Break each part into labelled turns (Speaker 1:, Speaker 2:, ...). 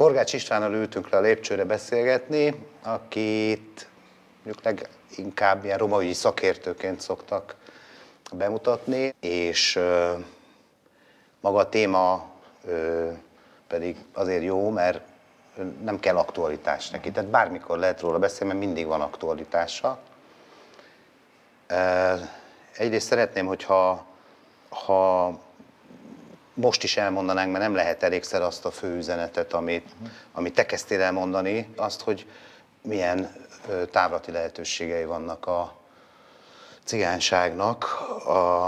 Speaker 1: Forgács Istvánnal ültünk le a lépcsőre beszélgetni, akit mondjuk leginkább ilyen romaügyi szakértőként szoktak bemutatni, és maga a téma pedig azért jó, mert nem kell aktualitás neki. Tehát bármikor lehet róla beszélni, mert mindig van aktualitása. Egyrészt szeretném, hogyha most is elmondanánk, mert nem lehet elégszer azt a fő üzenetet, amit te kezdtél elmondani, azt, hogy milyen távlati lehetőségei vannak a cigányságnak a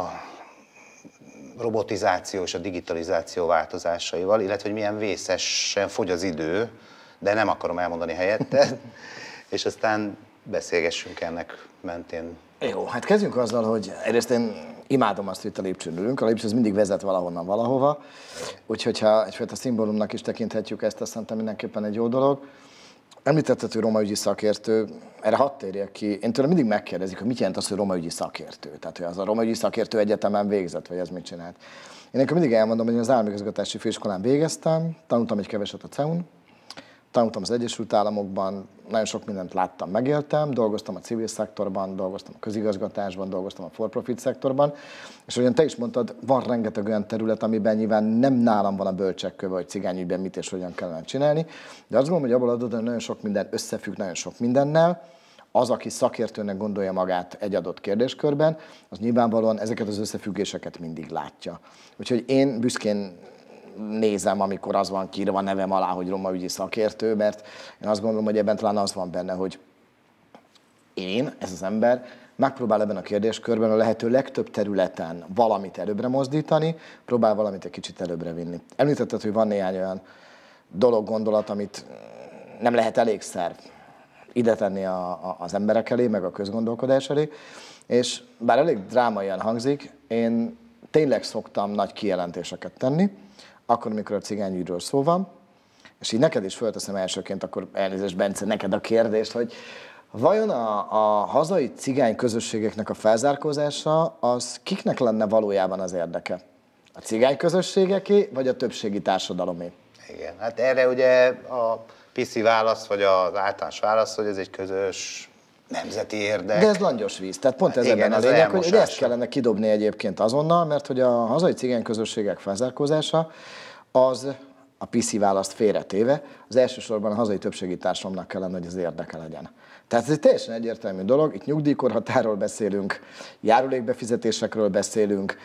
Speaker 1: robotizáció és a digitalizáció változásaival, illetve hogy milyen vészesen fogy az idő, de nem akarom elmondani helyetted, és aztán beszélgessünk ennek mentén.
Speaker 2: Jó, hát kezdjünk azzal, hogy egyrészt én imádom azt, hogy itt a lépcsőn ülünk. A lépcső az mindig vezet valahonnan valahova, úgyhogy ha egyfajta szimbólumnak is tekinthetjük ezt, azt szerintem mindenképpen egy jó dolog. Említetted, hogy romaügyi szakértő, erre hadd térjek ki. Én tőlem mindig megkérdezik, hogy mit jelent az, hogy romaügyi szakértő. Tehát, hogy az a romaügyi szakértő egyetemen végzett, vagy ez mit csinált. Én nekem mindig elmondom, hogy én az államigazgatási főiskolán végeztem, tanultam egy keveset a CEU-n, tanultam az Egyesült Államokban, nagyon sok mindent láttam, megéltem, dolgoztam a civil szektorban, dolgoztam a közigazgatásban, dolgoztam a for-profit szektorban, és ahogyan te is mondtad, van rengeteg olyan terület, amiben nyilván nem nálam van a bölcsekköve, hogy cigányügyben mit és hogyan kellene csinálni, de azt gondolom, hogy abból adódóan nagyon sok minden összefügg nagyon sok mindennel. Az, aki szakértőnek gondolja magát egy adott kérdéskörben, az nyilvánvalóan ezeket az összefüggéseket mindig látja. Úgyhogy én büszkén nézem, amikor az van kiírva a nevem alá, hogy romaügyi szakértő, mert én azt gondolom, hogy ebben talán az van benne, hogy ez az ember megpróbál ebben a kérdéskörben a lehető legtöbb területen valamit előbbre mozdítani, próbál valamit egy kicsit előbbre vinni. Említetted, hogy van néhány olyan dolog, gondolat, amit nem lehet elégszer ide tenni az emberek elé, meg a közgondolkodás elé, és bár elég drámaian hangzik, én tényleg szoktam nagy kijelentéseket tenni, akkor, amikor a cigányügyről szó van, és így neked is fölteszem elsőként, akkor elnézést, Bence, neked a kérdést, hogy vajon a hazai cigány közösségeknek a felzárkózása az kiknek lenne valójában az érdeke? A cigány közösségeké, vagy a többségi társadalomé?
Speaker 1: Igen, hát erre ugye a piszi válasz, vagy az általános válasz, hogy ez egy közös nemzeti érdek.
Speaker 2: De ez langyos víz, tehát pont ez ebben a lényeg, hogy ezt kellene kidobni egyébként azonnal, mert hogy a hazai cigány közösségek felzárkózása az a piszi választ félretéve, az elsősorban a hazai többségi társadalomnak kellene, hogy az érdeke legyen. Tehát ez egy teljesen egyértelmű dolog, itt nyugdíjkorhatáról beszélünk, járulékbefizetésekről beszélünk,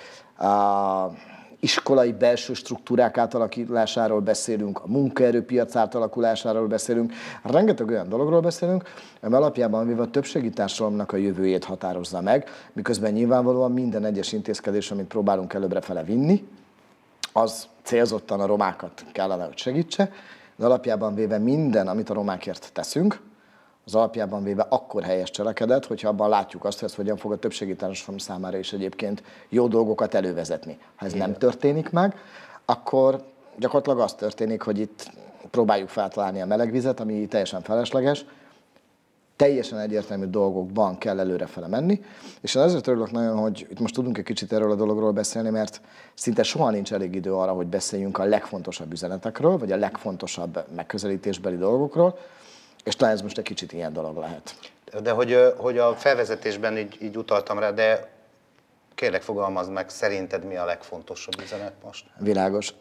Speaker 2: iskolai belső struktúrák átalakításáról beszélünk, a munkaerőpiac átalakulásáról beszélünk, rengeteg olyan dologról beszélünk, ami alapjában véve a többségi társadalomnak a jövőjét határozza meg, miközben nyilvánvalóan minden egyes intézkedés, amit próbálunk előbrefele vinni, az célzottan a romákat kellene, hogy segítse, de alapjában véve minden, amit a romákért teszünk, az alapjában véve akkor helyes cselekedet, hogyha abban látjuk azt, hogy ez hogyan fog a többségi társadalom számára is egyébként jó dolgokat elővezetni. Ha ez nem történik meg, akkor gyakorlatilag az történik, hogy itt próbáljuk feltalálni a melegvizet, ami teljesen felesleges, teljesen egyértelmű dolgokban kell előrefele menni, és én ezért örülök nagyon, hogy itt most tudunk egy kicsit erről a dologról beszélni, mert szinte soha nincs elég idő arra, hogy beszéljünk a legfontosabb üzenetekről, vagy a legfontosabb megközelítésbeli dolgokról, és talán ez most egy kicsit ilyen dolog lehet.
Speaker 1: De hogy a felvezetésben így utaltam rá, de kérlek fogalmazd meg, szerinted mi a legfontosabb üzenet most?
Speaker 2: Világos.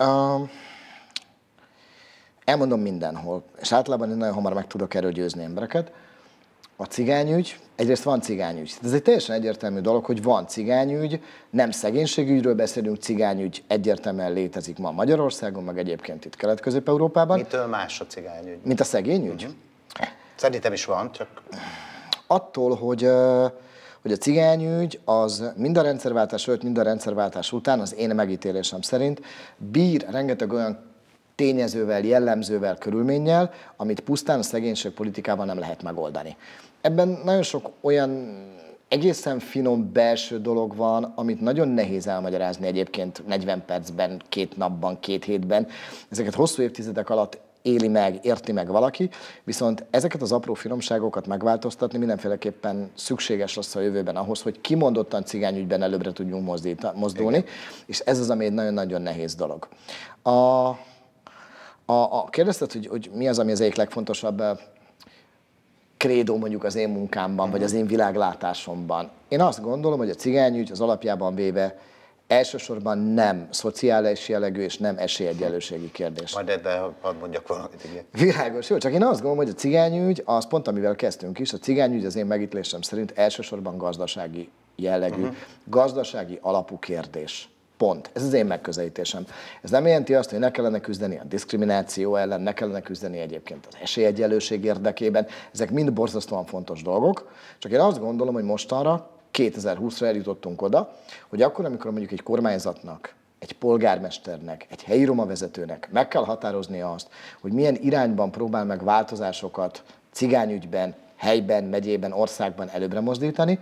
Speaker 2: Elmondom mindenhol, és általában én nagyon hamar meg tudok erről győzni embereket. A cigányügy, egyrészt van cigányügy. Ez egy teljesen egyértelmű dolog, hogy van cigányügy, nem szegénységügyről beszélünk, cigányügy egyértelműen létezik ma Magyarországon, meg egyébként itt Kelet-Közép-Európában.
Speaker 1: Mitől más a cigányügy?
Speaker 2: Mint a szegényügy?
Speaker 1: Szerintem is van, csak...
Speaker 2: Attól, hogy a cigányügy az mind a rendszerváltás előtt, mind a rendszerváltás után, az én megítélésem szerint bír rengeteg olyan tényezővel, jellemzővel, körülménnyel, amit pusztán a szegénységpolitikával nem lehet megoldani. Ebben nagyon sok olyan egészen finom belső dolog van, amit nagyon nehéz elmagyarázni egyébként 40 percben, 2 napban, 2 hétben. Ezeket hosszú évtizedek alatt éli meg, érti meg valaki, viszont ezeket az apró finomságokat megváltoztatni mindenféleképpen szükséges lesz a jövőben ahhoz, hogy kimondottan cigányügyben előbbre tudjunk mozdulni, és ez az, ami egy nagyon-nagyon nehéz dolog. Kérdezted, hogy mi az, ami az egyik legfontosabb krédó mondjuk az én munkámban, vagy az én világlátásomban. Én azt gondolom, hogy a cigányügy az alapjában véve elsősorban nem szociális jellegű és nem esélyegyenlőségi kérdés.
Speaker 1: Majd ebben hadd mondjak valamit, igen.
Speaker 2: Világos, jó, csak én azt gondolom, hogy a cigányügy, az pont amivel kezdtünk is, a cigányügy az én megítélésem szerint elsősorban gazdasági jellegű, gazdasági alapú kérdés. Pont. Ez az én megközelítésem. Ez nem jelenti azt, hogy ne kellene küzdeni a diszkrimináció ellen, ne kellene küzdeni egyébként az esélyegyenlőség érdekében. Ezek mind borzasztóan fontos dolgok. Csak én azt gondolom, hogy mostanra, 2020-ra eljutottunk oda, hogy akkor, amikor mondjuk egy kormányzatnak, egy polgármesternek, egy helyi roma vezetőnek meg kell határozni azt, hogy milyen irányban próbál meg változásokat cigányügyben, helyben, megyében, országban előbbre mozdítani,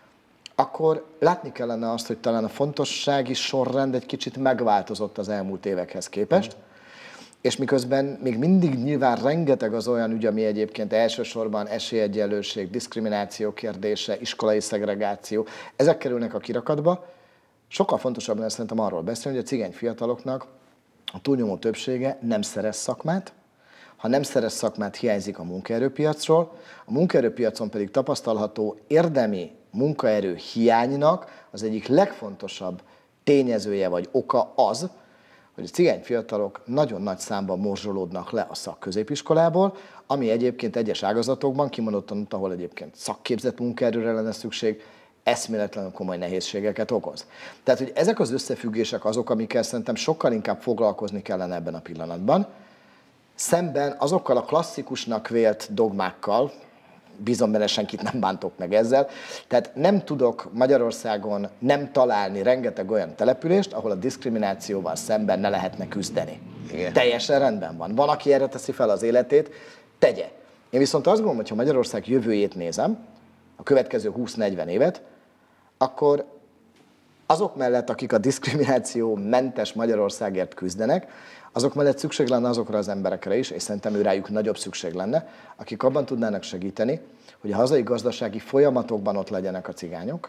Speaker 2: akkor látni kellene azt, hogy talán a fontossági sorrend egy kicsit megváltozott az elmúlt évekhez képest, és miközben még mindig nyilván rengeteg az olyan ügy, ami egyébként elsősorban esélyegyenlőség, diszkrimináció kérdése, iskolai szegregáció, ezek kerülnek a kirakatba, sokkal fontosabb lenne szerintem arról beszélni, hogy a cigány fiataloknak a túlnyomó többsége nem szerez szakmát, ha nem szerez szakmát, hiányzik a munkaerőpiacról, a munkaerőpiacon pedig tapasztalható érdemi munkaerő hiánynak az egyik legfontosabb tényezője vagy oka az, hogy a cigány fiatalok nagyon nagy számban morzsolódnak le a szakközépiskolából, ami egyébként egyes ágazatokban, kimondottan ott, ahol egyébként szakképzett munkaerőre lenne szükség, eszméletlenül komoly nehézségeket okoz. Tehát, hogy ezek az összefüggések azok, amikkel szerintem sokkal inkább foglalkozni kellene ebben a pillanatban, szemben azokkal a klasszikusnak vélt dogmákkal, bízom benne, senkit nem bántok meg ezzel, tehát nem tudok Magyarországon nem találni rengeteg olyan települést, ahol a diszkriminációval szemben ne lehetne küzdeni. Igen. Teljesen rendben van. Van, aki erre teszi fel az életét, tegye. Én viszont azt gondolom, hogy ha Magyarország jövőjét nézem, a következő 20-40 évet, akkor azok mellett, akik a diszkrimináció mentes Magyarországért küzdenek, azok mellett szükség lenne azokra az emberekre is, és szerintem ő rájuk nagyobb szükség lenne, akik abban tudnának segíteni, hogy a hazai gazdasági folyamatokban ott legyenek a cigányok,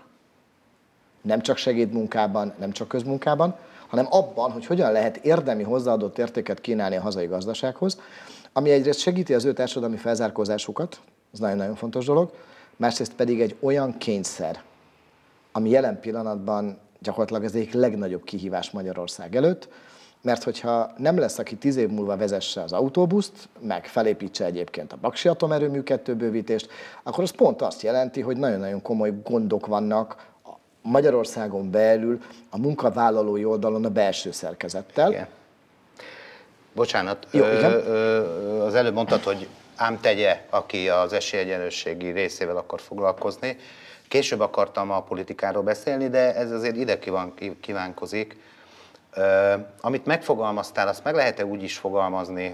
Speaker 2: nem csak segédmunkában, nem csak közmunkában, hanem abban, hogy hogyan lehet érdemi hozzáadott értéket kínálni a hazai gazdasághoz, ami egyrészt segíti az ő társadalmi felzárkózásukat, ez nagyon-nagyon fontos dolog, másrészt pedig egy olyan kényszer, ami jelen pillanatban gyakorlatilag az egyik legnagyobb kihívás Magyarország előtt, mert hogyha nem lesz, aki 10 év múlva vezesse az autóbuszt, meg felépítse egyébként a Paksi Atomerőmű 2 bővítést, akkor az pont azt jelenti, hogy nagyon-nagyon komoly gondok vannak Magyarországon belül a munkavállalói oldalon a belső szerkezettel.
Speaker 1: Igen. Bocsánat, az előbb mondtad, hogy ám tegye, aki az esélyegyenlőségi részével akar foglalkozni. Később akartam a politikáról beszélni, de ez azért ide kívánkozik. Amit megfogalmaztál, azt meg lehet-e úgy is fogalmazni,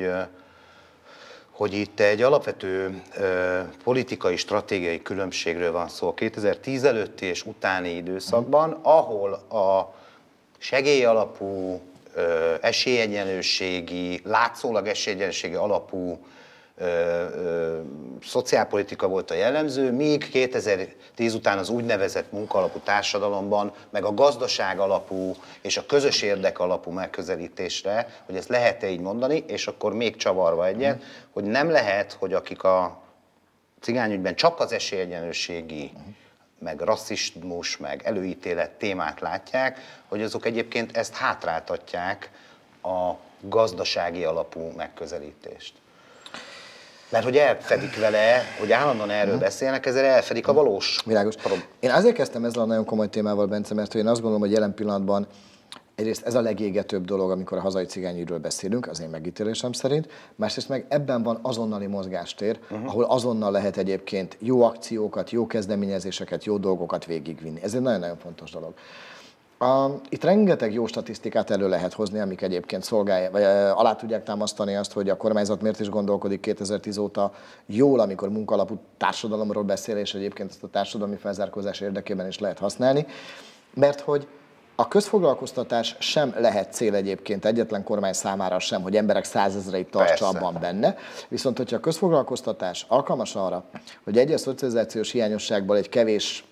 Speaker 1: hogy itt egy alapvető politikai, stratégiai különbségről van szó 2010 előtti és utáni időszakban, ahol a segélyalapú, esélyegyenlőségi, látszólag esélyegyenlőségi alapú szociálpolitika volt a jellemző, míg 2010 után az úgynevezett munkaalapú társadalomban, meg a gazdaság alapú és a közös érdek alapú megközelítésre, hogy ezt lehet-e így mondani, és akkor még csavarva egyet, hogy nem lehet, hogy akik a cigányügyben csak az esélyegyenlőségi, meg rasszizmus, meg előítélet témát látják, hogy azok egyébként ezt hátráltatják a gazdasági alapú megközelítést. Mert hogy elfedik vele, hogy állandóan erről beszélnek, ezzel elfedik a valós.
Speaker 2: Világos. Én azért kezdtem ezzel a nagyon komoly témával, Bence, mert én azt gondolom, hogy jelen pillanatban egyrészt ez a legégetőbb dolog, amikor a hazai cigányügyről beszélünk, az én megítélésem szerint, másrészt meg ebben van azonnali mozgástér, ahol azonnal lehet egyébként jó akciókat, jó kezdeményezéseket, jó dolgokat végigvinni. Ez egy nagyon-nagyon fontos dolog. Itt rengeteg jó statisztikát elő lehet hozni, amik egyébként szolgálják, vagy alá tudják támasztani azt, hogy a kormányzat miért is gondolkodik 2010 óta jól, amikor munkalapú társadalomról beszél, és egyébként ezt a társadalmi felzárkózás érdekében is lehet használni, mert hogy a közfoglalkoztatás sem lehet cél egyébként egyetlen kormány számára sem, hogy emberek 100 000-eit tartsa abban benne. Viszont, hogyha a közfoglalkoztatás alkalmas arra, hogy egyes szocializációs hiányosságból egy kevés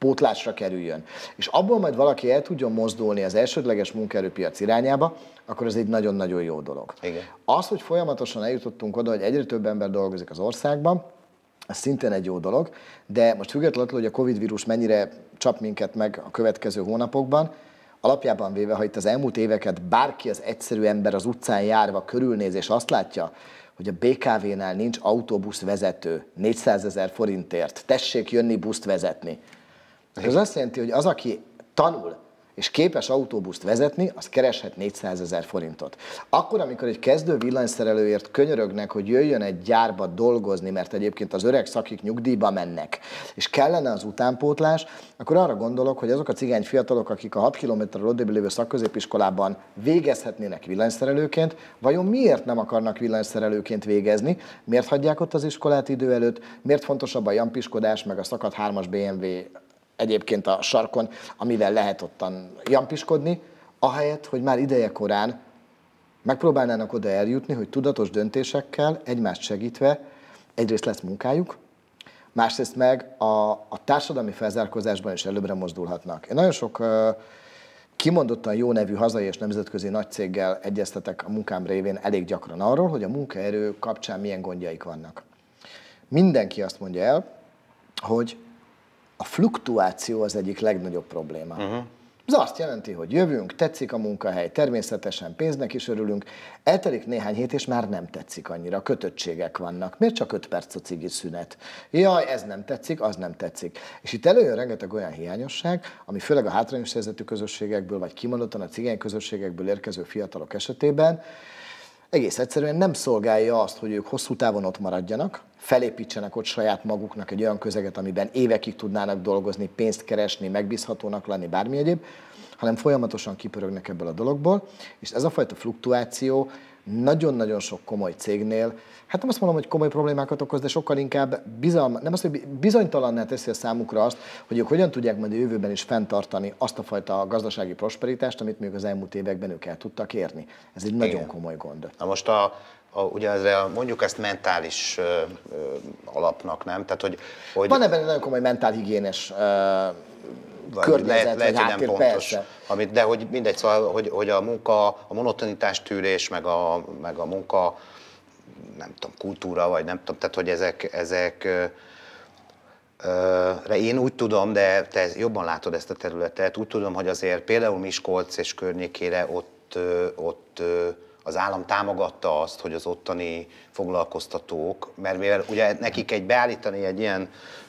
Speaker 2: pótlásra kerüljön, és abból majd valaki el tudjon mozdulni az elsődleges munkaerőpiac irányába, akkor ez egy nagyon-nagyon jó dolog.
Speaker 1: Igen.
Speaker 2: Az, hogy folyamatosan eljutottunk oda, hogy egyre több ember dolgozik az országban, ez szintén egy jó dolog, de most függetlenül, hogy a Covid vírus mennyire csap minket meg a következő hónapokban, alapjában véve, ha itt az elmúlt éveket bárki az egyszerű ember az utcán járva körülnéz, és azt látja, hogy a BKV-nál nincs autóbuszvezető 400 000 forintért, tessék jönni buszt vezetni. Ez azt jelenti, hogy az, aki tanul és képes autóbuszt vezetni, az kereshet 400 000 forintot. Akkor, amikor egy kezdő villanyszerelőért könyörögnek, hogy jöjjön egy gyárba dolgozni, mert egyébként az öreg szakik nyugdíjba mennek, és kellene az utánpótlás, akkor arra gondolok, hogy azok a cigány fiatalok, akik a 6 kilométerrel odébb lévő szakközépiskolában végezhetnének villanyszerelőként, vajon miért nem akarnak villanyszerelőként végezni? Miért hagyják ott az iskolát idő előtt? Miért fontosabb a jampiskodás, meg a szakadt 3-as BMW egyébként a sarkon, amivel lehet ottan jampiskodni, ahelyett, hogy már ideje korán megpróbálnának oda eljutni, hogy tudatos döntésekkel, egymást segítve, egyrészt lesz munkájuk, másrészt meg a társadalmi felzárkózásban is előbbre mozdulhatnak. Én nagyon sok kimondottan jó nevű hazai és nemzetközi nagycéggel egyeztetek a munkám révén elég gyakran arról, hogy a munkaerő kapcsán milyen gondjaik vannak. Mindenki azt mondja el, hogy a fluktuáció az egyik legnagyobb probléma. Ez azt jelenti, hogy jövünk, tetszik a munkahely, természetesen pénznek is örülünk, eltelik néhány hét, és már nem tetszik annyira, kötöttségek vannak. Miért csak 5 perc a cigi szünet? Jaj, ez nem tetszik, az nem tetszik. És itt előjön rengeteg olyan hiányosság, ami főleg a hátrányos helyzetű közösségekből, vagy kimondottan a cigány közösségekből érkező fiatalok esetében egész egyszerűen nem szolgálja azt, hogy ők hosszú távon ott maradjanak, felépítsenek ott saját maguknak egy olyan közeget, amiben évekig tudnának dolgozni, pénzt keresni, megbízhatónak lenni, bármi egyéb, hanem folyamatosan kipörögnek ebből a dologból, és ez a fajta fluktuáció nagyon-nagyon sok komoly cégnél, hát nem azt mondom, hogy komoly problémákat okoz, de sokkal inkább nem azt, hogy bizonytalanná teszi a számukra azt, hogy ők hogyan tudják majd a jövőben is fenntartani azt a fajta gazdasági prosperitást, amit még az elmúlt években ők el tudtak érni. Ez egy nagyon komoly gond.
Speaker 1: Na most ugye mondjuk ezt mentális alapnak, nem? Tehát, hogy
Speaker 2: van ebben egy nagyon komoly mentálhigiénes környezet,
Speaker 1: lehet, hogy nem pontos, de hogy mindegy, szóval, hogy a munka, a monotonitás tűrés, meg a munka, nem tudom, kultúra, vagy nem tudom, tehát hogy ezekre én úgy tudom, de te jobban látod ezt a területet, úgy tudom, hogy azért például Miskolc és környékére ott az állam támogatta azt, hogy az ottani foglalkoztatók, mert mivel ugye nekik beállítani egy ilyen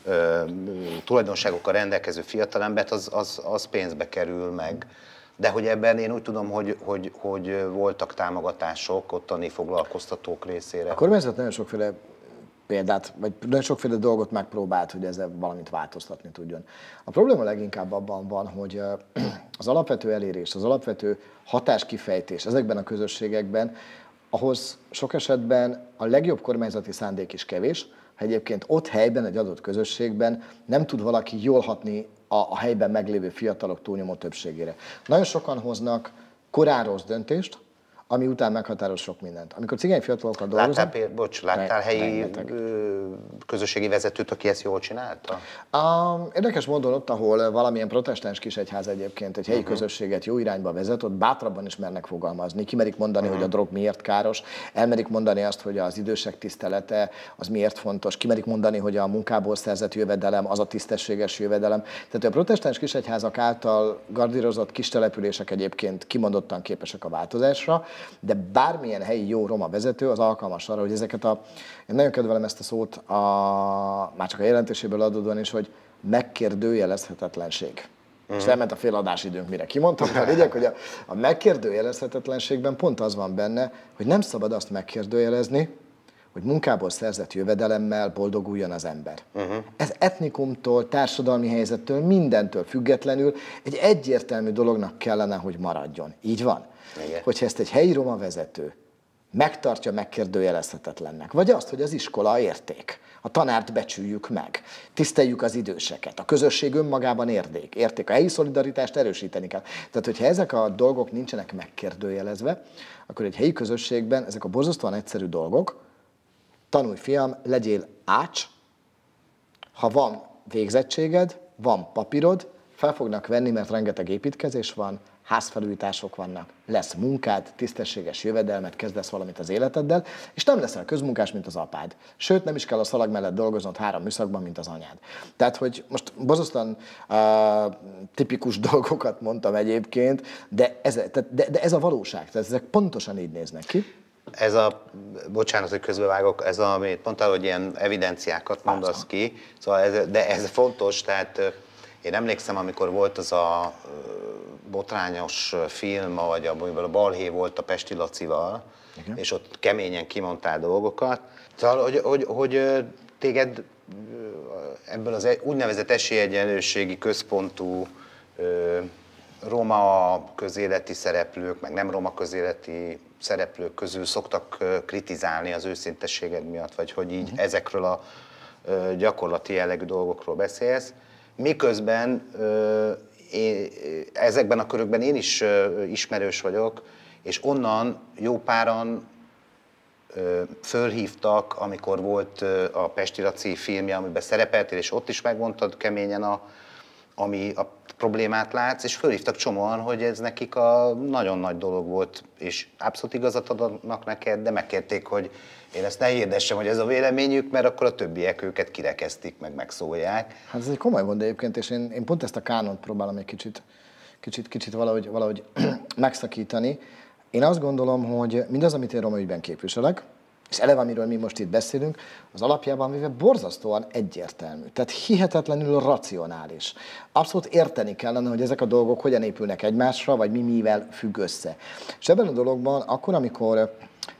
Speaker 1: tulajdonságokkal rendelkező fiatalembert, az pénzbe kerül meg. De hogy ebben én úgy tudom, hogy voltak támogatások ottani foglalkoztatók részére. A
Speaker 2: kormányzat nagyon sokféle példát, vagy nagyon sokféle dolgot megpróbált, hogy ezzel valamit változtatni tudjon. A probléma leginkább abban van, hogy az alapvető elérés, az alapvető hatáskifejtés ezekben a közösségekben, ahhoz sok esetben a legjobb kormányzati szándék is kevés, ha egyébként ott helyben, egy adott közösségben nem tud valaki jól hatni a helyben meglévő fiatalok túlnyomó többségére. Nagyon sokan hoznak korán rossz döntést, ami után meghatároz sok mindent. Amikor cigány fiatalokkal dolgozom...
Speaker 1: Láttál helyi közösségi vezetőt, aki ezt jól csinálta?
Speaker 2: Érdekes módon ott, ahol valamilyen protestáns kisegyház egyébként egy helyi közösséget jó irányba vezet, ott bátrabban is mernek fogalmazni. Kimerik mondani, hogy a drog miért káros, elmerik mondani azt, hogy az idősek tisztelete az miért fontos, kimerik mondani, hogy a munkából szerzett jövedelem az a tisztességes jövedelem. Tehát a protestáns kisegyházak által gardírozott kis települések egyébként kimondottan képesek a változásra, de bármilyen helyi jó roma vezető az alkalmas arra, hogy ezeket én nagyon kedvelem ezt a szót, már csak a jelentéséből adódóan is, hogy megkérdőjelezhetetlenség. És elment a fél adásidőnk, mire kimondtam, a lényeg, hogy a megkérdőjelezhetetlenségben pont az van benne, hogy nem szabad azt megkérdőjelezni, hogy munkából szerzett jövedelemmel boldoguljon az ember. Ez etnikumtól, társadalmi helyzettől, mindentől függetlenül egy egyértelmű dolognak kellene, hogy maradjon. Így van? Igen. Hogyha ezt egy helyi roma vezető megtartja megkérdőjelezhetetlennek, vagy azt, hogy az iskola érték, a tanárt becsüljük meg, tiszteljük az időseket, a közösség önmagában érték, a helyi szolidaritást erősíteni kell. Tehát, hogyha ezek a dolgok nincsenek megkérdőjelezve, akkor egy helyi közösségben ezek a borzasztóan egyszerű dolgok, tanulj fiam, legyél ács, ha van végzettséged, van papírod, fel fognak venni, mert rengeteg építkezés van, házfelújítások vannak, lesz munkád, tisztességes jövedelmet, kezdesz valamit az életeddel, és nem leszel közmunkás, mint az apád. Sőt, nem is kell a szalag mellett dolgoznod 3 műszakban, mint az anyád. Tehát, hogy most borzasztóan tipikus dolgokat mondtam egyébként, de ez a valóság, tehát ezek pontosan így néznek ki.
Speaker 1: Ez a, bocsánat, hogy közbevágok, ez amit mondtál, hogy ilyen evidenciákat mondasz ki, szóval de ez fontos, tehát én emlékszem, amikor volt az a botrányos film, vagy amiben a balhé volt a Pesti Lacival, igen, és ott keményen kimondtál dolgokat. Szóval, hogy téged ebből az úgynevezett esélyegyenlőségi központú roma közéleti szereplők, meg nem roma közéleti szereplők közül szoktak kritizálni az őszintességed miatt, vagy hogy így ezekről a gyakorlati jellegű dolgokról beszélsz. Miközben ezekben a körökben én is ismerős vagyok, és onnan jó páran fölhívtak, amikor volt a Pesti Laci filmje, amiben szerepeltél, és ott is megmondtad keményen, ami a problémát látsz, és fölhívtak csomóan, hogy ez nekik a nagyon nagy dolog volt, és abszolút igazat adnak neked, de megkérték, hogy én ezt ne hirdessem, hogy ez a véleményük, mert akkor a többiek őket kirekesztik, meg megszólják.
Speaker 2: Hát ez egy komoly gond egyébként, és én pont ezt a kánont próbálom egy kicsit valahogy megszakítani. Én azt gondolom, hogy mindaz, amit én roma ügyben képviselek, és eleve, amiről mi most itt beszélünk, az alapjában mivel borzasztóan egyértelmű, tehát hihetetlenül racionális. Abszolút érteni kellene, hogy ezek a dolgok hogyan épülnek egymásra, vagy mivel függ össze. És ebben a dologban, akkor, amikor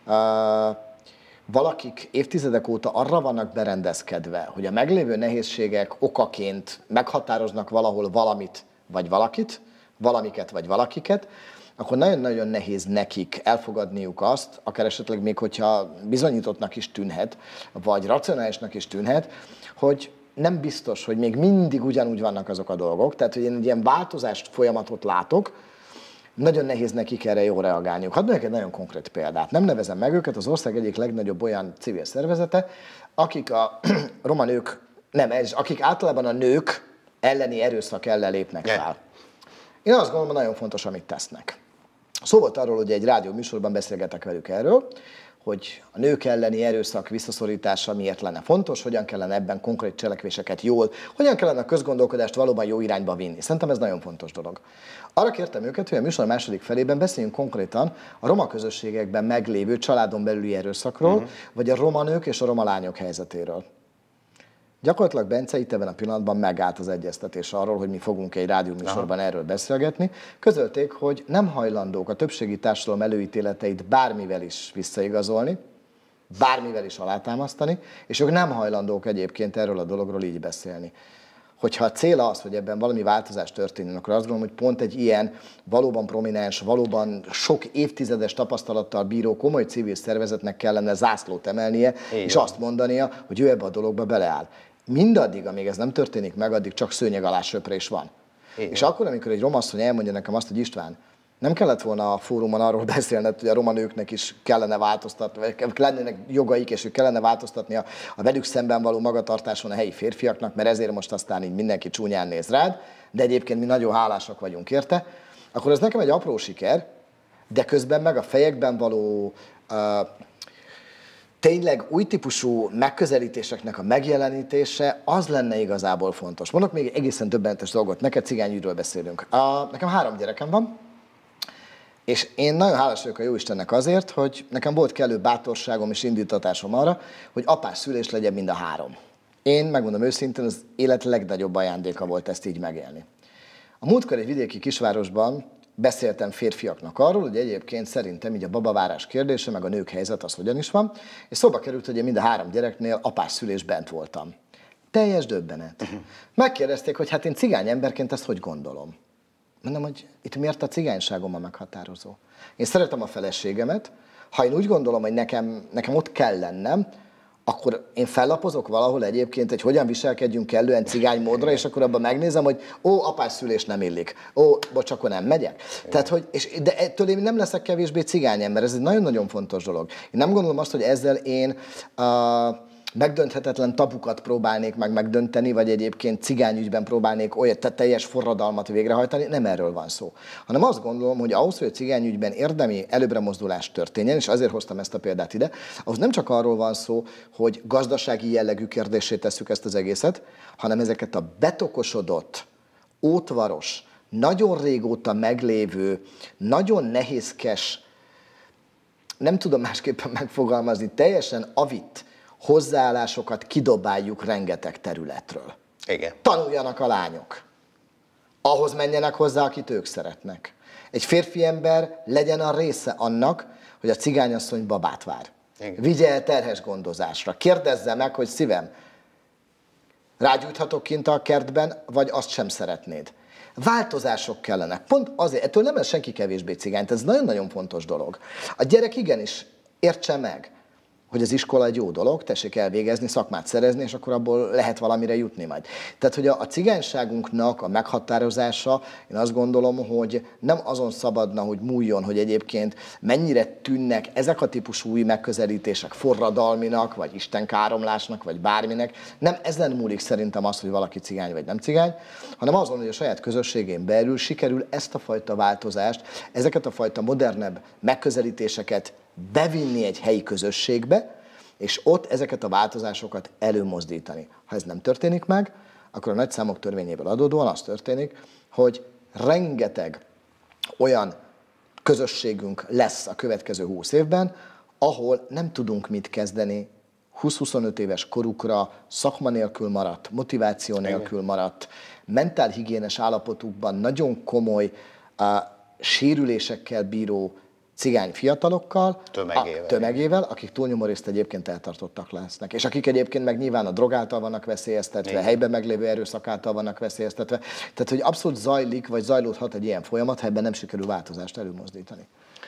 Speaker 2: valakik évtizedek óta arra vannak berendezkedve, hogy a meglévő nehézségek okaként meghatároznak valahol valamit, vagy valakit, valamiket, vagy valakiket, akkor nagyon-nagyon nehéz nekik elfogadniuk azt, akár esetleg még hogyha bizonyítottnak is tűnhet, vagy racionálisnak is tűnhet, hogy nem biztos, hogy még mindig ugyanúgy vannak azok a dolgok. Tehát, hogy én egy ilyen változást, folyamatot látok, nagyon nehéz nekik erre jól reagálniuk. Hadd mondjak egy nagyon konkrét példát. Nem nevezem meg őket, az ország egyik legnagyobb olyan civil szervezete, akik a roma nők, akik általában a nők elleni erőszak ellen lépnek fel. Én azt gondolom, hogy nagyon fontos, amit tesznek. Szó volt arról, hogy egy rádió műsorban beszélgetek velük erről, hogy a nők elleni erőszak visszaszorítása miért lenne fontos, hogyan kellene ebben konkrét cselekvéseket hogyan kellene a közgondolkodást valóban jó irányba vinni. Szerintem ez nagyon fontos dolog. Arra kértem őket, hogy a műsor második felében beszéljünk konkrétan a roma közösségekben meglévő családon belüli erőszakról, vagy a roma nők és a roma lányok helyzetéről. Gyakorlatilag Bence itt ebben a pillanatban megállt az egyeztetés arról, hogy mi fogunk egy rádióműsorban erről beszélgetni. Közölték, hogy nem hajlandók a többségi társadalom előítéleteit bármivel is visszaigazolni, bármivel is alátámasztani, és ők nem hajlandók egyébként erről a dologról így beszélni. Hogyha a cél az, hogy ebben valami változás történjen, akkor azt gondolom, hogy pont egy ilyen valóban prominens, valóban sok évtizedes tapasztalattal bíró komoly civil szervezetnek kellene zászlót emelnie, és azt mondania, hogy ő ebbe a dologba beleáll. Mindaddig, amíg ez nem történik meg, addig csak szőnyeg alá söprés van. És akkor, amikor egy roma asszony elmondja nekem azt, hogy István, nem kellett volna a fórumon arról beszélned, hogy a roma nőknek is kellene változtatni, vagy lennének jogaik, és ők kellene változtatni a velük szemben való magatartáson a helyi férfiaknak, mert ezért most aztán így mindenki csúnyán néz rád, de egyébként mi nagyon hálásak vagyunk érte, akkor ez nekem egy apró siker, de közben meg a fejekben való tényleg új típusú megközelítéseknek a megjelenítése, az lenne igazából fontos. Mondok még egy egészen döbbenetes dolgot, neked cigányügyről beszélünk. Nekem 3 gyerekem van, és én nagyon hálás vagyok a Jóistennek azért, hogy nekem volt kellő bátorságom és indítatásom arra, hogy apás szülés legyen mind a 3. Én megmondom őszintén, az élet legnagyobb ajándéka volt ezt így megélni. A múltkor egy vidéki kisvárosban beszéltem férfiaknak arról, hogy egyébként szerintem így a babavárás kérdése, meg a nők helyzet az hogyan is van, és szóba került, hogy én mind a 3 gyereknél apás szülés bent voltam. Teljes döbbenet. Megkérdezték, hogy hát én cigány emberként ezt hogy gondolom. Mondom, hogy itt miért a cigányságom a meghatározó. Én szeretem a feleségemet, ha én úgy gondolom, hogy nekem ott kell lennem, akkor én fellapozok valahol egyébként, hogy hogyan viselkedjünk kellően cigány módra, és akkor abban megnézem, hogy apás szülés nem illik. Bocs, akkor nem megyek. Tehát, de ettől én nem leszek kevésbé cigány ember, ez egy nagyon-nagyon fontos dolog. Én nem gondolom azt, hogy ezzel én megdönthetetlen tabukat próbálnék meg megdönteni, vagy egyébként cigányügyben próbálnék olyan teljes forradalmat végrehajtani, nem erről van szó. Hanem azt gondolom, hogy ahhoz, hogy a cigányügyben érdemi előbremozdulás történjen, és azért hoztam ezt a példát ide, ahhoz nem csak arról van szó, hogy gazdasági jellegű kérdésé tesszük ezt az egészet, hanem ezeket a betokosodott, ótvaros, nagyon régóta meglévő, nagyon nehézkes, nem tudom másképpen megfogalmazni, teljesen avitt hozzáállásokat kidobáljuk rengeteg területről.
Speaker 1: Igen.
Speaker 2: Tanuljanak a lányok. Ahhoz menjenek hozzá, akit ők szeretnek. Egy férfi ember legyen a része annak, hogy a cigányasszony babát vár.
Speaker 1: Igen.
Speaker 2: Vigye el terhes gondozásra. Kérdezze meg, hogy szívem, rágyújthatok kint a kertben, vagy azt sem szeretnéd. Változások kellenek. Pont azért, ettől nem lesz senki kevésbé cigányt, ez nagyon-nagyon fontos dolog. A gyerek igenis értse meg, hogy az iskola egy jó dolog, tessék elvégezni, szakmát szerezni, és akkor abból lehet valamire jutni majd. Tehát, hogy a cigányságunknak a meghatározása, én azt gondolom, hogy nem azon szabadna, hogy múljon, hogy egyébként mennyire tűnnek ezek a típusú új megközelítések forradalminak, vagy istenkáromlásnak, vagy bárminek. Nem ezen múlik szerintem az, hogy valaki cigány vagy nem cigány, hanem azon, hogy a saját közösségén belül sikerül ezt a fajta változást, ezeket a fajta modernebb megközelítéseket bevinni egy helyi közösségbe, és ott ezeket a változásokat előmozdítani. Ha ez nem történik meg, akkor a nagyszámok törvényéből adódóan az történik, hogy rengeteg olyan közösségünk lesz a következő 20 évben, ahol nem tudunk mit kezdeni, 20-25 éves korukra szakma nélkül maradt, motiváció nélkül maradt, mentálhigiénes állapotukban nagyon komoly sérülésekkel bíró cigány fiatalokkal, tömegével, akik túlnyomórészt egyébként eltartottak lesznek. És akik egyébként meg nyilván a drog által vannak veszélyeztetve, igen, helyben meglévő erőszak által vannak veszélyeztetve. Tehát, hogy abszolút zajlik, vagy zajlódhat egy ilyen folyamat, ha ebben nem sikerül változást előmozdítani.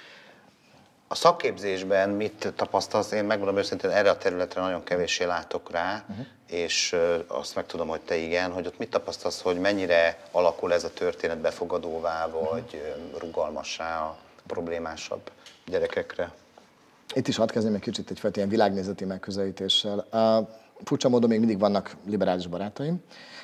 Speaker 1: A szakképzésben mit tapasztalsz? Én megmondom őszintén, erre a területre nagyon kevéssé látok rá, és azt meg tudom, hogy te igen, hogy ott mit tapasztalsz, hogy mennyire alakul ez a történet befogadóvá, vagy rugalmassá a problémásabb gyerekekre?
Speaker 2: Itt is hadd kezdjem egy kicsit egyfajta ilyen világnézeti megközelítéssel. Furcsa módon még mindig vannak liberális barátaim,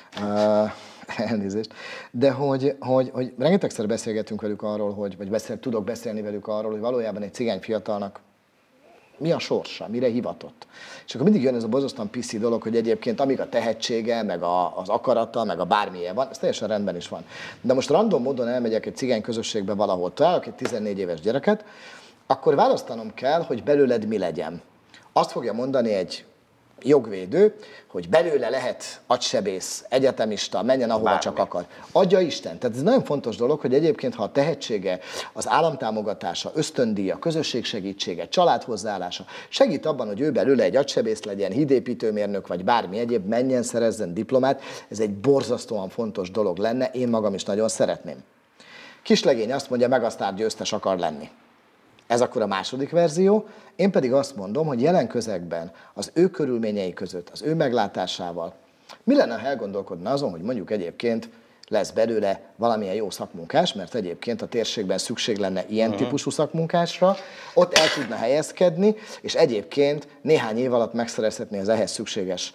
Speaker 2: elnézést, de hogy rengetegszer beszélgetünk velük arról, vagy tudok beszélni velük arról, hogy valójában egy cigány fiatalnak mi a sorsa, mire hivatott. És akkor mindig jön ez a borzasztóan piszi dolog, hogy egyébként amíg a tehetsége, meg az akarata, meg a bármilyen van, ez teljesen rendben is van. De most random módon elmegyek egy cigány közösségbe valahol, találok egy 14 éves gyereket, akkor választanom kell, hogy belőled mi legyen. Azt fogja mondani egy jogvédő, hogy belőle lehet agysebész, egyetemista, menjen ahova bármi csak akar. Adja Isten. Tehát ez nagyon fontos dolog, hogy egyébként, ha a tehetsége, az államtámogatása, ösztöndíja, közösség segítsége, család hozzáállása segít abban, hogy ő belőle egy agysebész legyen, hídépítőmérnök, vagy bármi egyéb, menjen, szerezzen diplomát, ez egy borzasztóan fontos dolog lenne, én magam is nagyon szeretném. Kislegény azt mondja, Megasztár győztes akar lenni. Ez akkor a második verzió. Én pedig azt mondom, hogy jelen közegben az ő körülményei között, az ő meglátásával mi lenne, ha elgondolkodna azon, hogy mondjuk egyébként lesz belőle valamilyen jó szakmunkás, mert egyébként a térségben szükség lenne ilyen típusú szakmunkásra, ott el tudna helyezkedni, és egyébként néhány év alatt megszerezhetné az ehhez szükséges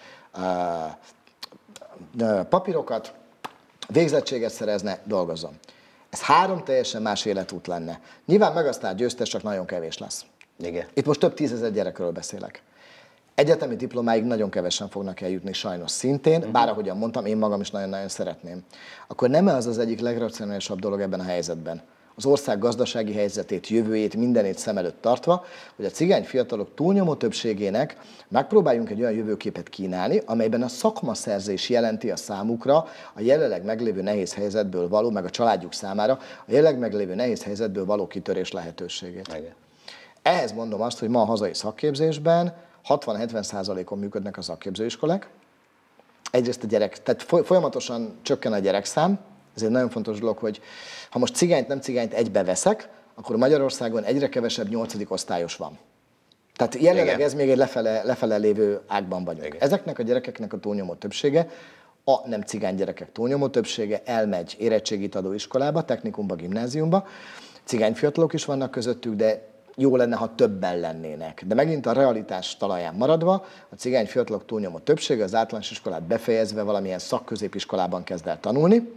Speaker 2: papírokat, végzettséget szerezne, dolgozzon. Ez 3 teljesen más életút lenne. Nyilván Megasztár győztes, csak nagyon kevés lesz.
Speaker 1: Igen.
Speaker 2: Itt most több tízezer gyerekről beszélek. Egyetemi diplomáig nagyon kevesen fognak eljutni sajnos szintén, bár ahogyan mondtam, én magam is nagyon-nagyon szeretném. Akkor nem az az egyik legracionálisabb dolog ebben a helyzetben? Az ország gazdasági helyzetét, jövőjét, mindenét szem előtt tartva, hogy a cigány fiatalok túlnyomó többségének megpróbáljunk egy olyan jövőképet kínálni, amelyben a szakmaszerzés jelenti a számukra a jelenleg meglévő nehéz helyzetből való, meg a családjuk számára a jelenleg meglévő nehéz helyzetből való kitörés lehetőségét. Igen. Ehhez mondom azt, hogy ma a hazai szakképzésben 60-70%-on működnek a szakképzőiskolák. Egyrészt a gyerek, tehát folyamatosan csökken a gyerekszám, ez egy nagyon fontos dolog, hogy ha most cigányt, nem cigányt egybe veszek, akkor Magyarországon egyre kevesebb 8. osztályos van. Tehát jelenleg igen, ez még egy lefele lévő ágban vagyunk. Igen. Ezeknek a gyerekeknek a túlnyomó többsége, a nem cigány gyerekek túlnyomó többsége elmegy érettségit adó iskolába, technikumba, gimnáziumba. Cigány fiatalok is vannak közöttük, de jó lenne, ha többen lennének. De megint a realitás talaján maradva, a cigány fiatalok túlnyomó többsége az általános iskolát befejezve valamilyen szakközépiskolában kezd el tanulni,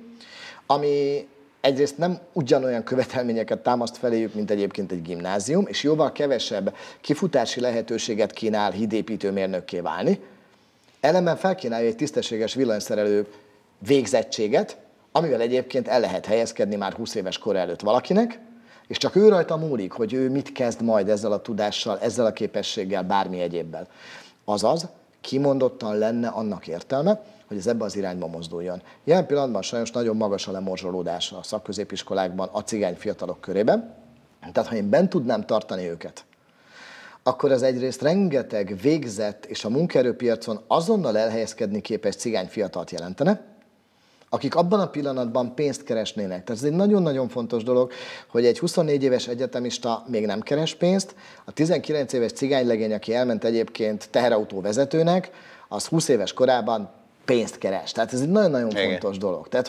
Speaker 2: ami egyrészt nem ugyanolyan követelményeket támaszt feléjük, mint egyébként egy gimnázium, és jóval kevesebb kifutási lehetőséget kínál hídépítőmérnökké válni. Ellenben felkínálja egy tisztességes villanyszerelő végzettséget, amivel egyébként el lehet helyezkedni már 20 éves kor előtt valakinek, és csak ő rajta múlik, hogy ő mit kezd majd ezzel a tudással, ezzel a képességgel, bármi egyébbel. Azaz, kimondottan lenne annak értelme, hogy ez ebbe az irányba mozduljon. Jelen pillanatban sajnos nagyon magas a lemorzsolódás a szakközépiskolákban a cigány fiatalok körében, tehát ha én bent tudnám tartani őket, akkor az egyrészt rengeteg végzett és a munkaerőpiacon azonnal elhelyezkedni képes cigány fiatalt jelentene, akik abban a pillanatban pénzt keresnének. Tehát ez egy nagyon-nagyon fontos dolog, hogy egy 24 éves egyetemista még nem keres pénzt, a 19 éves cigánylegény, aki elment egyébként teherautó vezetőnek, az 20 éves korában pénzt keres. Tehát ez egy nagyon-nagyon fontos dolog. Tehát,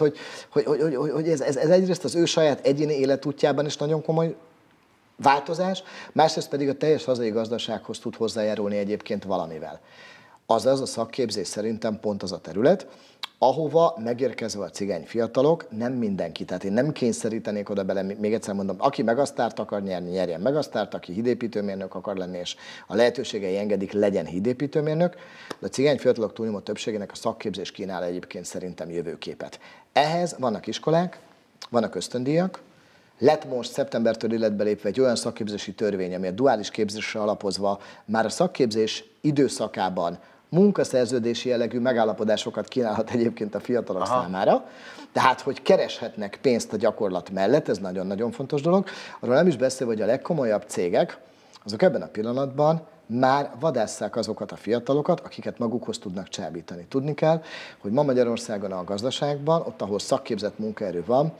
Speaker 2: hogy ez egyrészt az ő saját egyéni életútjában is nagyon komoly változás, másrészt pedig a teljes hazai gazdasághoz tud hozzájárulni egyébként valamivel. Azaz a szakképzés szerintem pont az a terület, ahova megérkezve a cigány fiatalok, nem mindenki, tehát én nem kényszerítenék oda bele, még egyszer mondom, aki megasztárt akar nyerni, nyerjen megasztárt, aki hídépítőmérnök akar lenni, és a lehetőségei engedik, legyen hídépítőmérnök, de a cigány fiatalok túlnyomó többségének a szakképzés kínál egyébként szerintem jövőképet. Ehhez vannak iskolák, vannak ösztöndíjak, lett most szeptembertől életbe lépve egy olyan szakképzési törvény, ami a duális képzésre alapozva már a szakképzés időszakában munkaszerződési jellegű megállapodásokat kínálhat egyébként a fiatalok számára. Tehát, hogy kereshetnek pénzt a gyakorlat mellett, ez nagyon-nagyon fontos dolog. Arról nem is beszélve, hogy a legkomolyabb cégek, azok ebben a pillanatban már vadásszák azokat a fiatalokat, akiket magukhoz tudnak csábítani. Tudni kell, hogy ma Magyarországon a gazdaságban, ott, ahol szakképzett munkaerő van,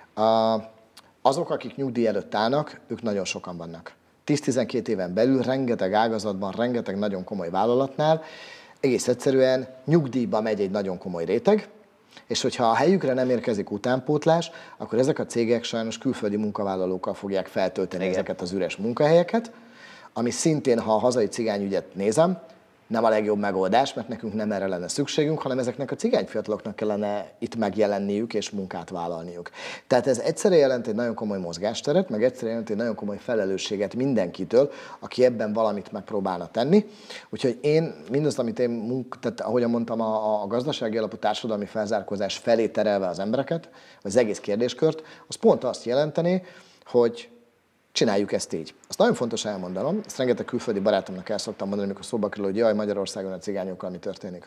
Speaker 2: azok, akik nyugdíj előtt állnak, ők nagyon sokan vannak. 10-12 éven belül rengeteg ágazatban, rengeteg nagyon komoly vállalatnál egész egyszerűen nyugdíjba megy egy nagyon komoly réteg, és hogyha a helyükre nem érkezik utánpótlás, akkor ezek a cégek sajnos külföldi munkavállalókkal fogják feltölteni ezeket az üres munkahelyeket, ami szintén, ha a hazai cigányügyet nézem, nem a legjobb megoldás, mert nekünk nem erre lenne szükségünk, hanem ezeknek a cigányfiataloknak kellene itt megjelenniük és munkát vállalniuk. Tehát ez egyszerre jelent egy nagyon komoly mozgásteret, meg egyszerre jelent egy nagyon komoly felelősséget mindenkitől, aki ebben valamit megpróbálna tenni. Úgyhogy én mindazt, amit én, tehát ahogyan mondtam, a gazdasági alapú társadalmi felzárkózás felé terelve az embereket, vagy az egész kérdéskört, az pont azt jelenteni, hogy csináljuk ezt így. Azt nagyon fontos elmondanom, ezt rengeteg külföldi barátomnak el szoktam mondani, amikor szóba kerül, hogy jaj, Magyarországon a cigányokkal mi történik.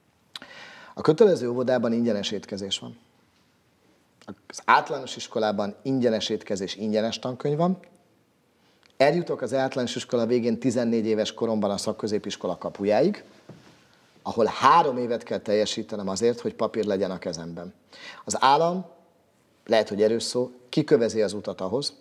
Speaker 2: A kötelező óvodában ingyenes étkezés van. Az általános iskolában ingyenes étkezés, ingyenes tankönyv van. Eljutok az általános iskola végén 14 éves koromban a szakközépiskola kapujáig, ahol 3 évet kell teljesítenem azért, hogy papír legyen a kezemben. Az állam, lehet, hogy erős szó, kikövezi az utat ahhoz,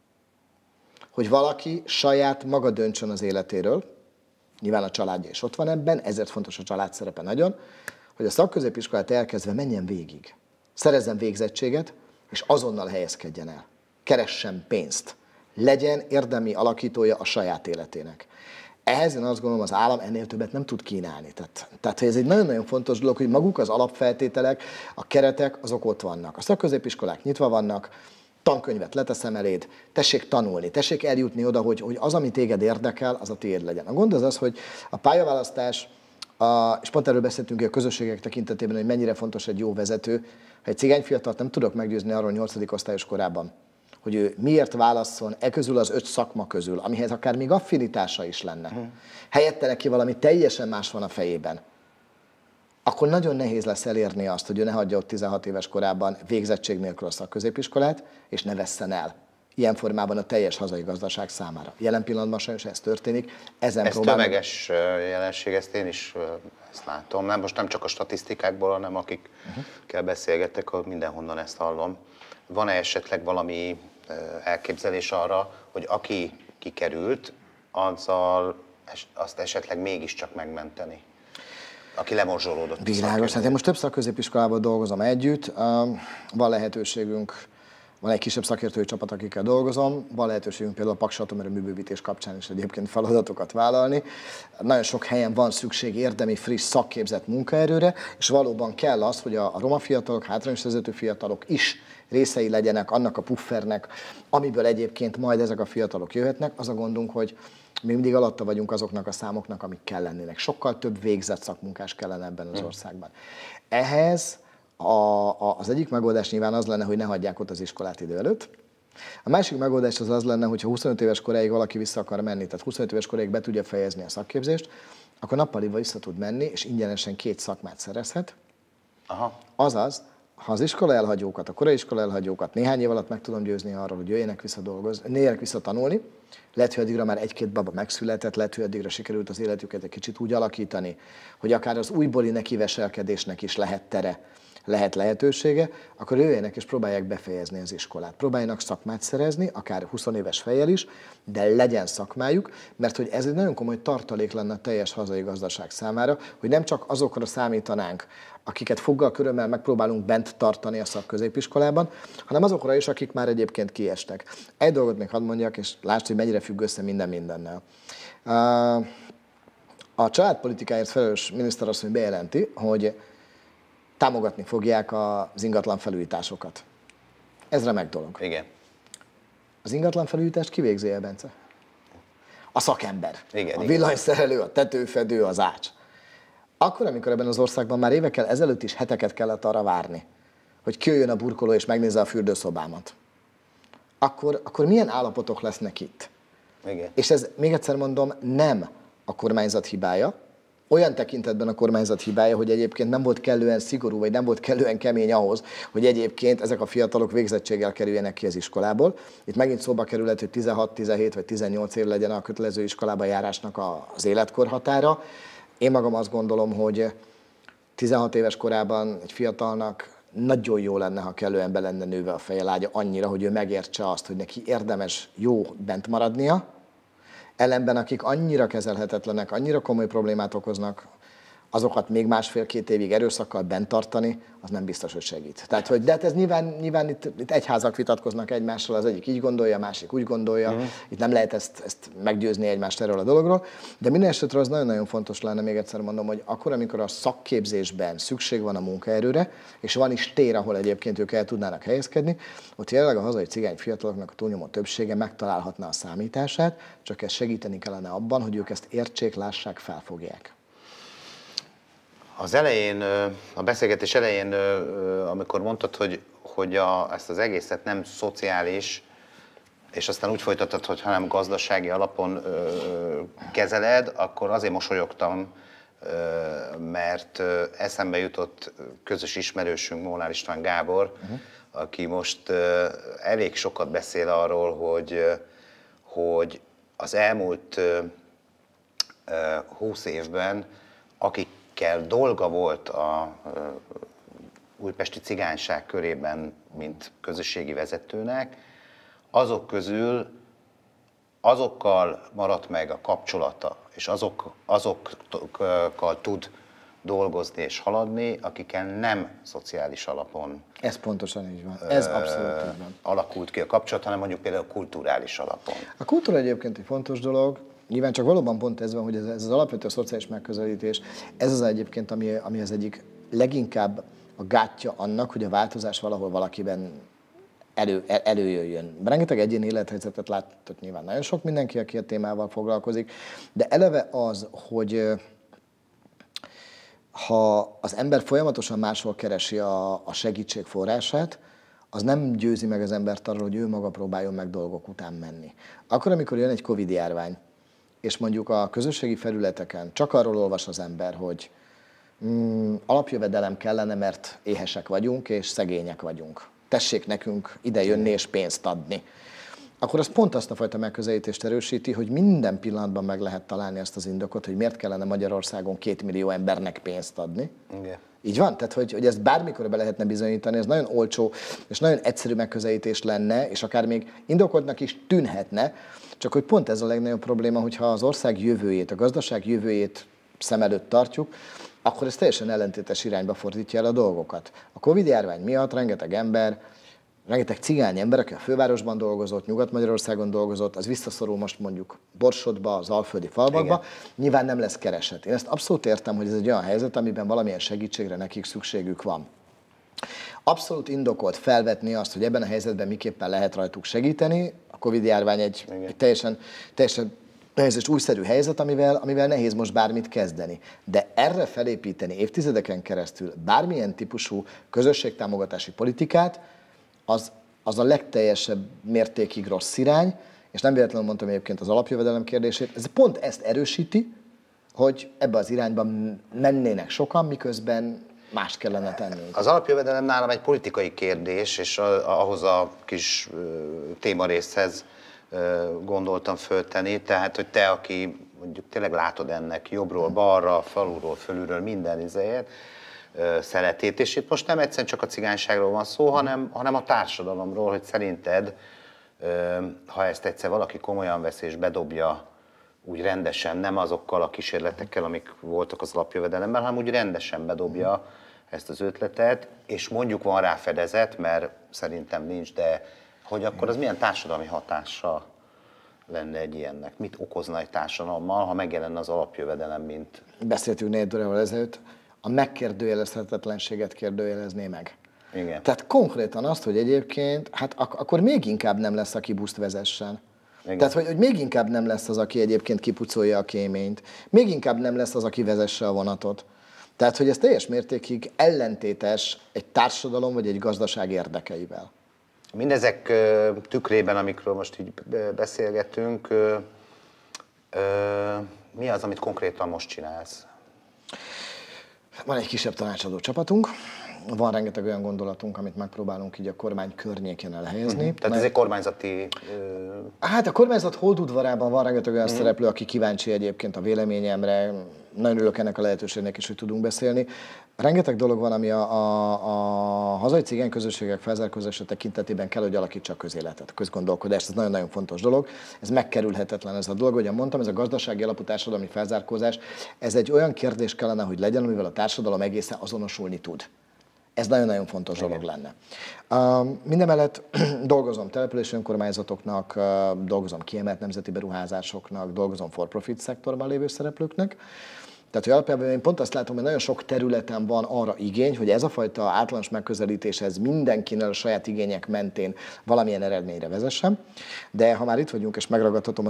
Speaker 2: hogy valaki saját maga döntsön az életéről, nyilván a családja is ott van ebben, ezért fontos a család szerepe nagyon, hogy a szakközépiskolát elkezdve menjen végig, szerezzen végzettséget, és azonnal helyezkedjen el, keressen pénzt, legyen érdemi alakítója a saját életének. Ehhez én azt gondolom, az állam ennél többet nem tud kínálni. Tehát ez egy nagyon-nagyon fontos dolog, hogy maguk az alapfeltételek, a keretek, azok ott vannak. A szakközépiskolák nyitva vannak, tankönyvet leteszem eléd, tessék tanulni, tessék eljutni oda, hogy az, ami téged érdekel, az a tiéd legyen. A gond az, hogy a pályaválasztás, és pont erről beszéltünk a közösségek tekintetében, hogy mennyire fontos egy jó vezető. Ha egy cigányfiatalt nem tudok meggyőzni arról 8. osztályos korában, hogy ő miért válasszon közül az 5 szakma közül, amihez akár még affinitása is lenne, helyette neki valami teljesen más van a fejében, akkor nagyon nehéz lesz elérni azt, hogy ő ne hagyja ott 16 éves korában végzettség nélkül a szakközépiskolát, és ne vesszen el ilyen formában a teljes hazai gazdaság számára. Jelen pillanatban sajnos ez történik. Ez
Speaker 1: tömeges jelenség, ezt én is ezt látom. Most nem csak a statisztikákból, hanem akikkel beszélgettek, mindenhonnan ezt hallom. Van-e esetleg valami elképzelés arra, hogy aki kikerült, azt esetleg mégiscsak megmenteni? Aki lemorzsolódott.
Speaker 2: Világos. Hát én most több szakközépiskolában dolgozom együtt. Van lehetőségünk Van egy kisebb szakértői csapat, akikkel dolgozom, van lehetőségünk például a Paks atomerőműbővítés kapcsán is egyébként feladatokat vállalni. Nagyon sok helyen van szükség érdemi, friss, szakképzett munkaerőre, és valóban kell az, hogy a roma fiatalok, hátrányos helyzetű fiatalok is részei legyenek annak a puffernek, amiből egyébként majd ezek a fiatalok jöhetnek. Az a gondunk, hogy mi mindig alatta vagyunk azoknak a számoknak, amik kell lennének. Sokkal több végzett szakmunkás kellene ebben az országban. Ehhez az egyik megoldás nyilván az lenne, hogy ne hagyják ott az iskolát idő előtt. A másik megoldás az lenne, hogy ha 25 éves koráig valaki vissza akar menni, tehát 25 éves koráig be tudja fejezni a szakképzést, akkor nappaliba vissza tud menni, és ingyenesen 2 szakmát szerezhet.
Speaker 1: Aha.
Speaker 2: Azaz, ha az iskola elhagyókat, a korai iskola elhagyókat néhány év alatt meg tudom győzni arról, hogy jöjjenek vissza dolgozni, jöjjenek vissza tanulni, lehet, hogy addigra már 1-2 baba megszületett, lehet, hogy addigra sikerült az életüket egy kicsit úgy alakítani, hogy akár az újbóli nekiveselkedésnek is lehet tere, lehet lehetősége, akkor jöjjenek és próbálják befejezni az iskolát. Próbáljanak szakmát szerezni, akár 20 éves fejjel is, de legyen szakmájuk, mert hogy ez egy nagyon komoly tartalék lenne a teljes hazai gazdaság számára, hogy nem csak azokra számítanánk, akiket foggal körömmel megpróbálunk bent tartani a szakközépiskolában, hanem azokra is, akik már egyébként kiestek. Egy dolgot még hadd mondjak, és lásd, hogy mennyire függ össze minden mindennel. A családpolitikáért felelős miniszterasszony bejelenti, hogy támogatni fogják az ingatlan felújításokat. Ez remek dolog.
Speaker 1: Igen.
Speaker 2: Az ingatlan felújítást kivégzi el, Bence? A szakember.
Speaker 1: Igen,
Speaker 2: a villanyszerelő, a tetőfedő, az ács. Akkor, amikor ebben az országban már évekkel ezelőtt is heteket kellett arra várni, hogy kijöjjön a burkoló és megnézze a fürdőszobámat, akkor milyen állapotok lesznek itt?
Speaker 1: Igen.
Speaker 2: És ez, még egyszer mondom, nem a kormányzat hibája, olyan tekintetben a kormányzat hibája, hogy egyébként nem volt kellően szigorú, vagy nem volt kellően kemény ahhoz, hogy egyébként ezek a fiatalok végzettséggel kerüljenek ki az iskolából. Itt megint szóba kerülhet, hogy 16, 17 vagy 18 év legyen a kötelező iskolába járásnak az életkorhatára. Én magam azt gondolom, hogy 16 éves korában egy fiatalnak nagyon jó lenne, ha kellően be lenne nőve a feje lágya annyira, hogy ő megértse azt, hogy neki érdemes jó bent maradnia, ellenben akik annyira kezelhetetlenek, annyira komoly problémát okoznak, azokat még 1,5-2 évig erőszakkal bent tartani, az nem biztos, hogy segít. Tehát, hogy, de hát ez nyilván itt egyházak vitatkoznak egymással, az egyik így gondolja, a másik úgy gondolja, itt nem lehet ezt meggyőzni egymást erről a dologról, de minden esetre az nagyon-nagyon fontos lenne, még egyszer mondom, hogy akkor, amikor a szakképzésben szükség van a munkaerőre, és van is tér, ahol egyébként ők el tudnának helyezkedni, ott jelenleg a hazai cigány fiataloknak a túlnyomó többsége megtalálhatná a számítását, csak ezt segíteni kellene abban, hogy ők ezt értsék, lássák, felfogják.
Speaker 1: Az elején, a beszélgetés elején, amikor mondtad, hogy ezt az egészet nem szociális, és aztán úgy folytattad, hogy hanem gazdasági alapon kezeled, akkor azért mosolyogtam, mert eszembe jutott közös ismerősünk, Molnár István Gábor, aki most elég sokat beszél arról, hogy az elmúlt 20 évben, akikkel dolga volt a újpesti cigányság körében, mint közösségi vezetőnek, azok közül azokkal maradt meg a kapcsolata, és azokkal tud dolgozni és haladni, akikkel nem szociális alapon
Speaker 2: Ez pontosan így van. Ez abszolút így van.
Speaker 1: alakult ki a kapcsolat, hanem mondjuk például kulturális alapon.
Speaker 2: A kultúra egyébként egy fontos dolog, nyilván csak valóban pont ez van, hogy ez az alapvető szociális megközelítés, ez az egyébként, ami az egyik leginkább a gátja annak, hogy a változás valahol valakiben előjöjjön. Rengeteg egyéni élethelyzetet láttok nyilván nagyon sok mindenki, aki a témával foglalkozik, de eleve az, hogy ha az ember folyamatosan máshol keresi a segítség forrását, az nem győzi meg az embert arról, hogy ő maga próbáljon meg dolgok után menni. Akkor, amikor jön egy Covid-járvány, és mondjuk a közösségi felületeken csak arról olvas az ember, hogy alapjövedelem kellene, mert éhesek vagyunk és szegények vagyunk. Tessék nekünk ide jönni és pénzt adni. Akkor az pont azt a fajta megközelítést erősíti, hogy minden pillanatban meg lehet találni azt az indokot, hogy miért kellene Magyarországon 2 millió embernek pénzt adni.
Speaker 1: Igen.
Speaker 2: Így van? Tehát, hogy ezt bármikor be lehetne bizonyítani, ez nagyon olcsó és nagyon egyszerű megközelítés lenne, és akár még indokoltnak is tűnhetne, csak hogy pont ez a legnagyobb probléma, hogyha az ország jövőjét, a gazdaság jövőjét szem előtt tartjuk, akkor ez teljesen ellentétes irányba fordítja el a dolgokat. A Covid-járvány miatt rengeteg ember, rengeteg cigány ember, aki a fővárosban dolgozott, Nyugat-Magyarországon dolgozott, az visszaszorul most mondjuk Borsodba, az alföldi falvakba, nyilván nem lesz kereset. Én ezt abszolút értem, hogy ez egy olyan helyzet, amiben valamilyen segítségre nekik szükségük van. Abszolút indokolt felvetni azt, hogy ebben a helyzetben miképpen lehet rajtuk segíteni. A Covid-járvány egy teljesen nehéz és újszerű helyzet, amivel nehéz most bármit kezdeni. De erre felépíteni évtizedeken keresztül bármilyen típusú közösségtámogatási politikát, az a legteljesebb mértékig rossz irány, és nem véletlenül mondtam egyébként az alapjövedelem kérdését, ez pont ezt erősíti, hogy ebbe az irányba mennének sokan, miközben mást kellene tennünk.
Speaker 1: Az alapjövedelem nálam egy politikai kérdés, és ahhoz a kis témarészhez gondoltam föltenni, tehát, hogy te, aki mondjuk tényleg látod ennek jobbról, balra, falulról, fölülről minden izéjét, szeretét, és itt most nem egyszerűen csak a cigányságról van szó, hanem a társadalomról, hogy szerinted, ha ezt egyszer valaki komolyan vesz és bedobja úgy rendesen, nem azokkal a kísérletekkel, amik voltak az alapjövedelemben, hanem úgy rendesen bedobja ezt az ötletet, és mondjuk van rá fedezet, mert szerintem nincs, de hogy akkor az milyen társadalmi hatása lenne egy ilyennek? Mit okozna egy társadalommal, ha megjelenne az alapjövedelem, mint...
Speaker 2: Beszéltünk 4 órával ezelőtt, a megkérdőjelezhetetlenséget kérdőjelezné meg.
Speaker 1: Igen.
Speaker 2: Tehát konkrétan azt, hogy egyébként, hát akkor még inkább nem lesz, aki buszt vezessen. Igen. Tehát, hogy még inkább nem lesz az, aki egyébként kipucolja a kéményt. Még inkább nem lesz az, aki vezesse a vonatot. Tehát, hogy ez teljes mértékig ellentétes egy társadalom vagy egy gazdaság érdekeivel.
Speaker 1: Mindezek tükrében, amikről most így beszélgetünk, mi az, amit konkrétan most csinálsz?
Speaker 2: Van egy kisebb tanácsadó csapatunk, van rengeteg olyan gondolatunk, amit megpróbálunk így a kormány környékén elhelyezni.
Speaker 1: Tehát ez egy kormányzati...
Speaker 2: Hát a kormányzat holdudvarában van rengeteg olyan szereplő, aki kíváncsi egyébként a véleményemre. Nagyon örülök ennek a lehetőségnek is, hogy tudunk beszélni. Rengeteg dolog van, ami a hazai cigány közösségek felzárkózása tekintetében kell, hogy alakítsa a közéletet, a közgondolkodást. Ez nagyon-nagyon fontos dolog. Ez megkerülhetetlen ez a dolog. Ahogyan mondtam, ez a gazdasági alapú társadalmi felzárkózás, ez egy olyan kérdés kellene, hogy legyen, amivel a társadalom egészen azonosulni tud. Ez nagyon-nagyon fontos dolog lenne. Mindemellett dolgozom települési önkormányzatoknak, dolgozom kiemelt nemzeti beruházásoknak, dolgozom for-profit szektorban lévő szereplőknek. Tehát, hogy alapjában én pont azt látom, hogy nagyon sok területen van arra igény, hogy ez a fajta általános megközelítés, ez mindenkinél a saját igények mentén valamilyen eredményre vezessen. De ha már itt vagyunk, és megragadhatom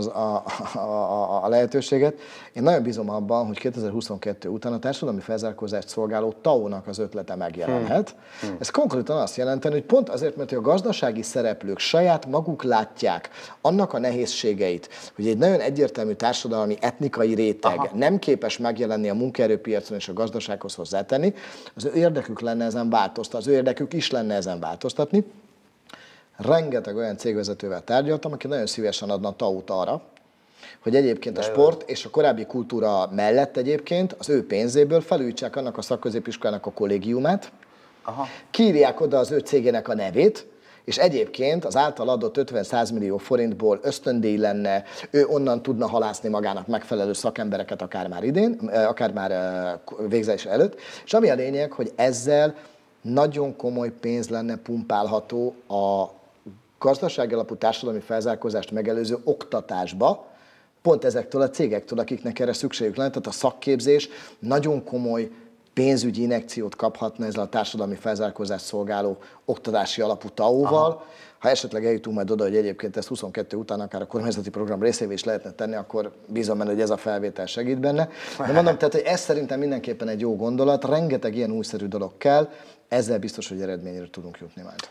Speaker 2: a lehetőséget, én nagyon bízom abban, hogy 2022 után a társadalmi felzárkózást szolgáló TAO-nak az ötlete megjelenhet. Ez konkrétan azt jelenteni, hogy pont azért, mert a gazdasági szereplők saját maguk látják annak a nehézségeit, hogy egy nagyon egyértelmű társadalmi etnikai réteg nem képes megjelenni a munkaerőpiacon és a gazdasághoz hozzátenni, az ő érdekük lenne ezen változtatni, az ő érdekük is lenne ezen változtatni. Rengeteg olyan cégvezetővel tárgyaltam, aki nagyon szívesen adna a TAO-t arra, hogy egyébként a sport és a korábbi kultúra mellett egyébként az ő pénzéből felújítsák annak a szakközépiskolának a kollégiumát, kiírják oda az ő cégének a nevét, és egyébként az által adott 50-100 millió forintból ösztöndíj lenne, ő onnan tudna halászni magának megfelelő szakembereket akár már idén, akár már végzés előtt, és ami a lényeg, hogy ezzel nagyon komoly pénz lenne pumpálható a gazdasági alapú társadalmi felzárkózást megelőző oktatásba, pont ezektől a cégektől, akiknek erre szükségük lenne, tehát a szakképzés nagyon komoly pénzügyi injekciót kaphatna ezzel a társadalmi felzárkózást szolgáló oktatási alapú TAO-val. Ha esetleg eljutunk majd oda, hogy egyébként ezt 22 után akár a kormányzati program részévé is lehetne tenni, akkor bízom benne, hogy ez a felvétel segít benne. De mondom, tehát, hogy ez szerintem mindenképpen egy jó gondolat, rengeteg ilyen újszerű dolog kell, ezzel biztos, hogy eredményre tudunk jutni majd.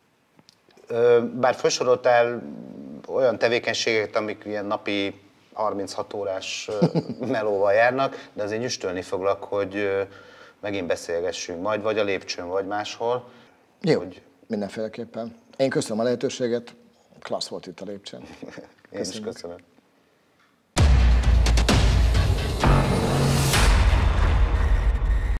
Speaker 1: Bár felsoroltál olyan tevékenységeket, amik ilyen napi 36 órás melóval járnak, de azért nyüstölni foglak, hogy megint beszélgessünk majd, vagy a lépcsőn, vagy máshol.
Speaker 2: Jó, mindenféleképpen. Én köszönöm a lehetőséget, klassz volt itt a lépcsőn.
Speaker 1: Én is köszönöm.